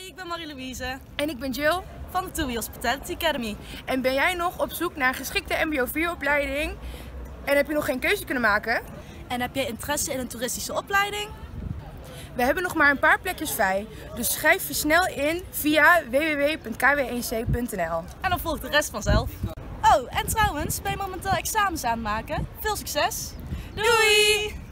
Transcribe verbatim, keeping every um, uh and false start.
ik ben Marie-Louise En ik ben Jill van de TUI Hospitality Academy. En ben jij nog op zoek naar een geschikte M B O vier opleiding en heb je nog geen keuze kunnen maken? En heb jij interesse in een toeristische opleiding? We hebben nog maar een paar plekjes vrij, dus schrijf je snel in via w w w punt k w een c punt n l. En dan volgt de rest vanzelf. Oh, en trouwens, ben je momenteel examens aan het maken? Veel succes! Doei!